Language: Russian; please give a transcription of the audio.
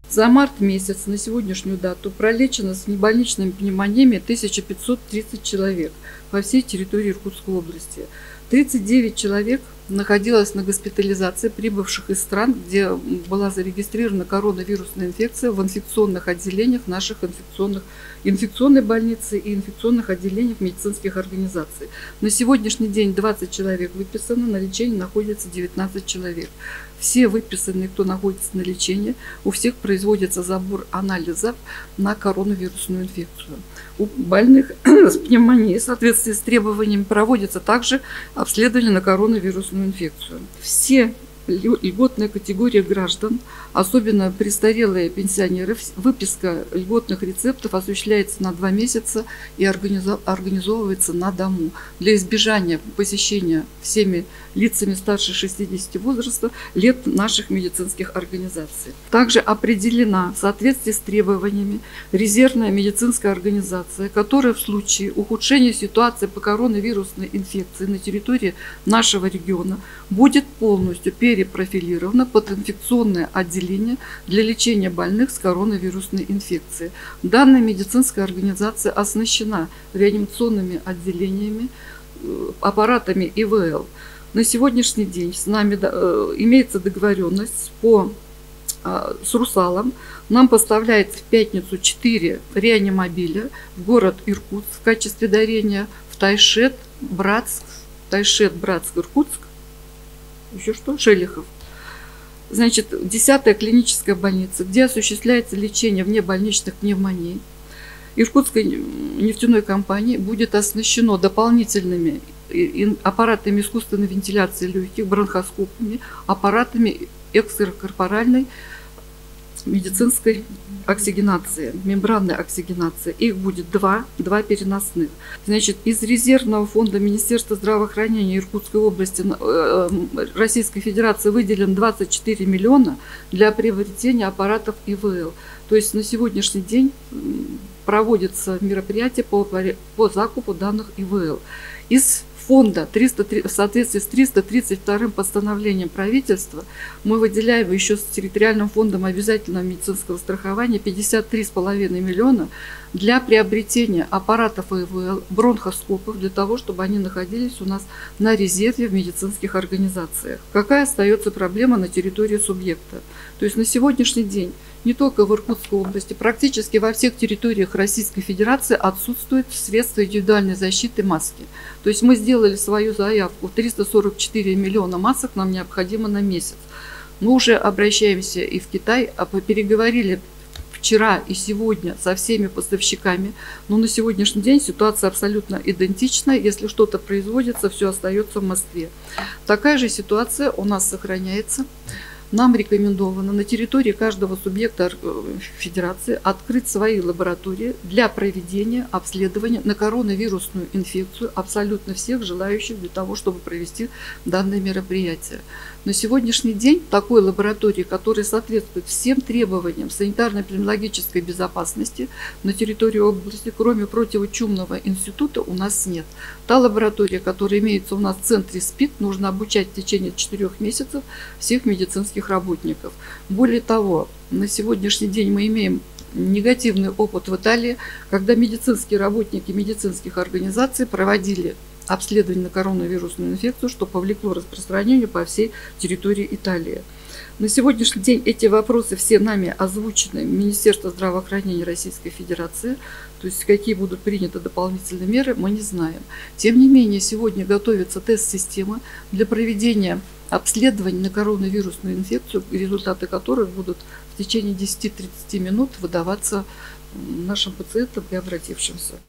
За март месяц на сегодняшнюю дату пролечено с небольничными пневмониями 1530 человек по всей территории Иркутской области. 39 человек находилось на госпитализации, прибывших из стран, где была зарегистрирована коронавирусная инфекция, в инфекционных отделениях наших инфекционной больницы и инфекционных отделениях медицинских организаций. На сегодняшний день 20 человек выписано, на лечении находится 19 человек. Все выписанные, кто находится на лечении, у всех производится забор анализов на коронавирусную инфекцию. У больных с пневмонией в соответствии с требованиями проводится также обследование на коронавирусную инфекцию. Все льготная категория граждан, особенно престарелые пенсионеры, выписка льготных рецептов осуществляется на 2 месяца и организовывается на дому для избежания посещения всеми лицами старше 60 возраста лет наших медицинских организаций. Также определена в соответствии с требованиями резервная медицинская организация, которая в случае ухудшения ситуации по коронавирусной инфекции на территории нашего региона будет полностью перепрофилирована под инфекционное отделение для лечения больных с коронавирусной инфекцией. Данная медицинская организация оснащена реанимационными отделениями, аппаратами ИВЛ. На сегодняшний день с нами имеется договоренность с «Русалом». Нам поставляется в пятницу 4 реанимобиля в город Иркутск в качестве дарения, в Тайшет, Братск, Иркутск, еще что? Шелихов. Значит, 10-я клиническая больница, где осуществляется лечение внебольничных пневмоний. Иркутской нефтяной компании будет оснащено дополнительными аппаратами искусственной вентиляции легких, бронхоскопами, аппаратами экстракорпоральной медицинской оксигенации, мембранной оксигенации. Их будет два переносных. Значит, из резервного фонда Министерства здравоохранения Иркутской области Российской Федерации выделен 24 миллиона для приобретения аппаратов ИВЛ. То есть на сегодняшний день проводится мероприятие по закупу данных ИВЛ. Из фонда в соответствии с 332 постановлением правительства мы выделяем еще с территориальным фондом обязательного медицинского страхования 53,5 миллиона для приобретения аппаратов ИВЛ, бронхоскопов, для того, чтобы они находились у нас на резерве в медицинских организациях. Какая остается проблема на территории субъекта? То есть на сегодняшний день не только в Иркутской области, практически во всех территориях Российской Федерации отсутствуют средства индивидуальной защиты маски. То есть мы сделали свою заявку, 344 миллиона масок нам необходимо на месяц. Мы уже обращаемся и в Китай, переговорили вчера и сегодня со всеми поставщиками, но на сегодняшний день ситуация абсолютно идентична. Если что-то производится, все остается в Москве. Такая же ситуация у нас сохраняется. Нам рекомендовано на территории каждого субъекта Федерации открыть свои лаборатории для проведения обследования на коронавирусную инфекцию абсолютно всех желающих для того, чтобы провести данное мероприятие. На сегодняшний день такой лаборатории, которая соответствует всем требованиям санитарно-эпидемиологической безопасности на территории области, кроме противочумного института, у нас нет. Та лаборатория, которая имеется у нас в центре СПИД, нужно обучать в течение 4 месяцев всех медицинских работников. Более того, на сегодняшний день мы имеем негативный опыт в Италии, когда медицинские работники медицинских организаций проводили обследование на коронавирусную инфекцию, что повлекло распространению по всей территории Италии. На сегодняшний день эти вопросы все нами озвучены Министерством здравоохранения Российской Федерации. То есть какие будут приняты дополнительные меры, мы не знаем. Тем не менее, сегодня готовится тест-система для проведения обследований на коронавирусную инфекцию, результаты которых будут в течение 10-30 минут выдаваться нашим пациентам и обратившимся.